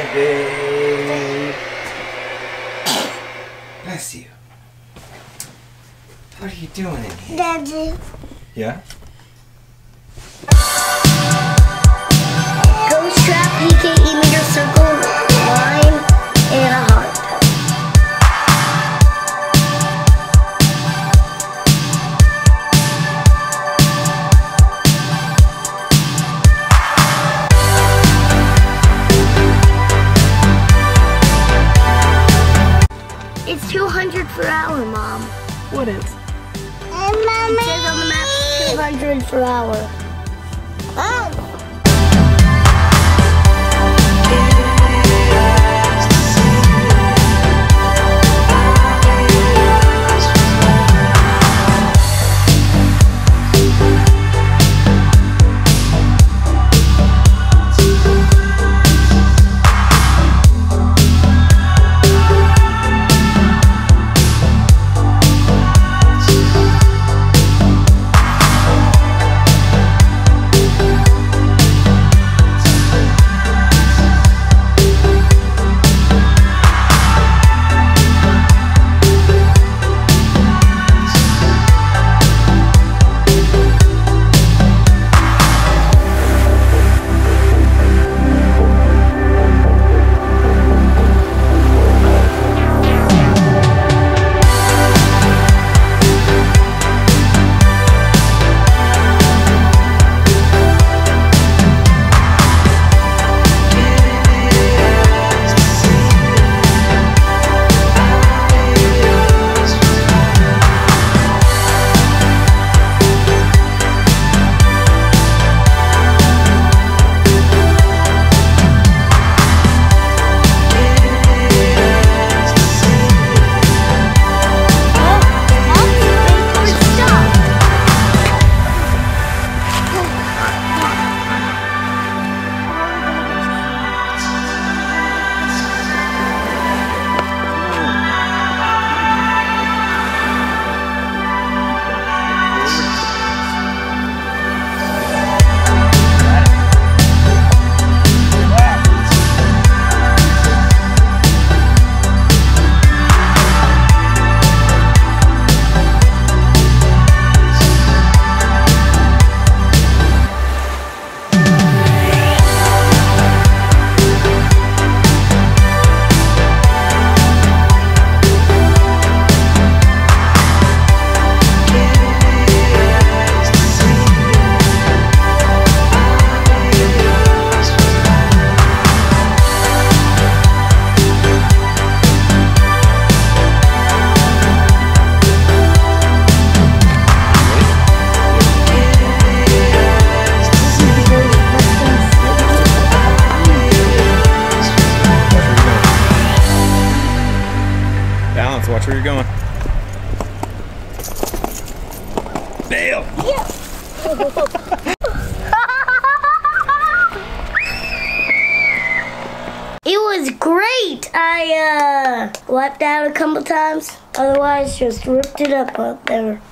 birthday. Bless you. What are you doing in here? Daddy. Yeah? Ghost trap, PKE meter, circle, line, and a heart. It's 200 per hour, Mom. What is? It says on the map 200 per hour. Oh. Watch where you're going. Bail! Yeah. It was great. I wiped out a couple times. Otherwise, just ripped it up there.